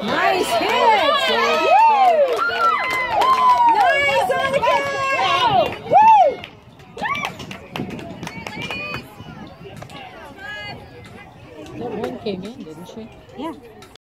Nice hit! Nice on the Woo! That one came in, didn't she? Yeah.